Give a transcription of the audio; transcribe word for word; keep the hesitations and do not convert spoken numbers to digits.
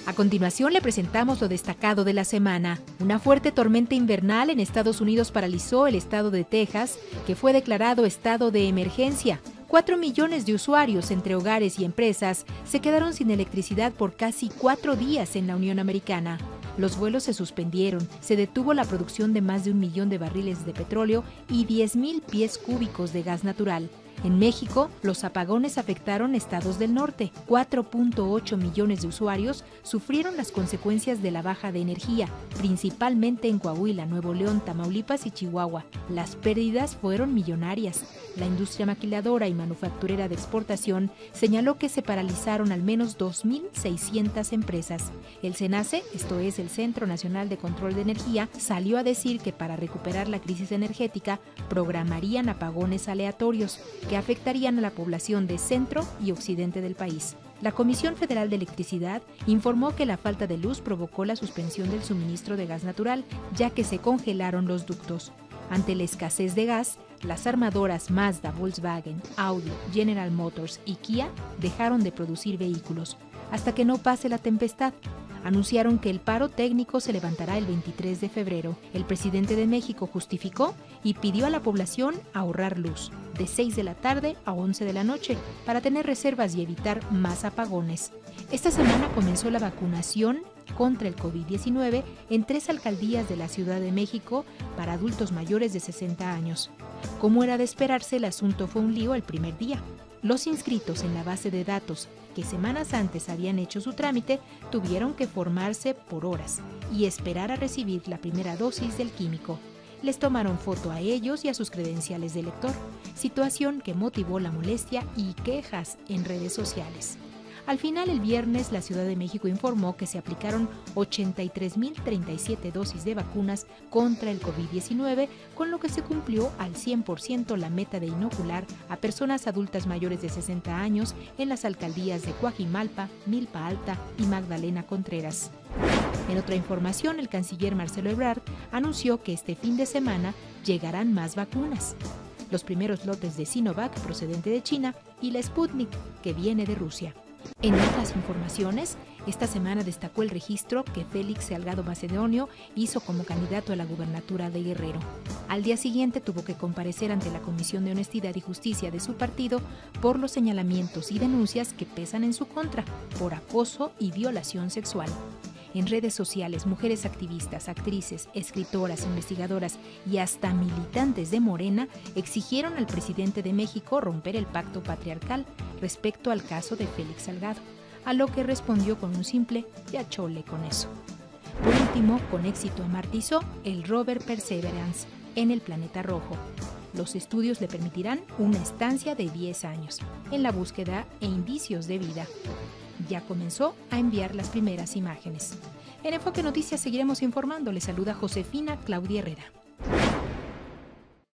A continuación le presentamos lo destacado de la semana. Una fuerte tormenta invernal en Estados Unidos paralizó el estado de Texas, que fue declarado estado de emergencia. Cuatro millones de usuarios entre hogares y empresas se quedaron sin electricidad por casi cuatro días en la Unión Americana. Los vuelos se suspendieron, se detuvo la producción de más de un millón de barriles de petróleo y diez mil pies cúbicos de gas natural. En México, los apagones afectaron estados del norte. cuatro punto ocho millones de usuarios sufrieron las consecuencias de la baja de energía, principalmente en Coahuila, Nuevo León, Tamaulipas y Chihuahua. Las pérdidas fueron millonarias. La industria maquiladora y manufacturera de exportación señaló que se paralizaron al menos dos mil seiscientas empresas. El CENACE, esto es el Centro Nacional de Control de Energía, salió a decir que para recuperar la crisis energética programarían apagones aleatorios que afectarían a la población de centro y occidente del país. La Comisión Federal de Electricidad informó que la falta de luz provocó la suspensión del suministro de gas natural, ya que se congelaron los ductos. Ante la escasez de gas, las armadoras Mazda, Volkswagen, Audi, General Motors y Kia dejaron de producir vehículos, hasta que no pase la tempestad. Anunciaron que el paro técnico se levantará el veintitrés de febrero. El presidente de México justificó y pidió a la población ahorrar luz, de seis de la tarde a once de la noche, para tener reservas y evitar más apagones. Esta semana comenzó la vacunación contra el COVID diecinueve en tres alcaldías de la Ciudad de México para adultos mayores de sesenta años. Como era de esperarse, el asunto fue un lío el primer día. Los inscritos en la base de datos que semanas antes habían hecho su trámite tuvieron que formarse por horas y esperar a recibir la primera dosis del químico. Les tomaron foto a ellos y a sus credenciales de lector, situación que motivó la molestia y quejas en redes sociales. Al final, el viernes, la Ciudad de México informó que se aplicaron ochenta y tres mil treinta y siete dosis de vacunas contra el COVID diecinueve, con lo que se cumplió al cien por ciento la meta de inocular a personas adultas mayores de sesenta años en las alcaldías de Coajimalpa, Milpa Alta y Magdalena Contreras. En otra información, el canciller Marcelo Ebrard anunció que este fin de semana llegarán más vacunas. Los primeros lotes de Sinovac, procedente de China, y la Sputnik, que viene de Rusia. En otras informaciones, esta semana destacó el registro que Félix Salgado Macedonio hizo como candidato a la gubernatura de Guerrero. Al día siguiente tuvo que comparecer ante la Comisión de Honestidad y Justicia de su partido por los señalamientos y denuncias que pesan en su contra por acoso y violación sexual. En redes sociales, mujeres activistas, actrices, escritoras, investigadoras y hasta militantes de Morena exigieron al presidente de México romper el pacto patriarcal respecto al caso de Félix Salgado, a lo que respondió con un simple "ya chole con eso". Por último, con éxito amartizó el rover Perseverance en el planeta rojo. Los estudios le permitirán una estancia de diez años en la búsqueda e indicios de vida. Ya comenzó a enviar las primeras imágenes. En Enfoque Noticias seguiremos informando. Les saluda Josefina Claudia Herrera.